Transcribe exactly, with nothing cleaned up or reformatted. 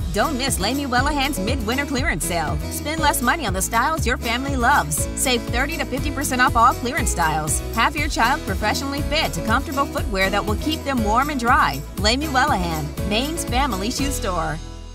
Don't miss Lamey Wellehan's mid-winter clearance sale. Spend less money on the styles your family loves. Save thirty to fifty percent off all clearance styles. Have your child professionally fit to comfortable footwear that will keep them warm and dry. Lamey Wellehan, Maine's family shoe store.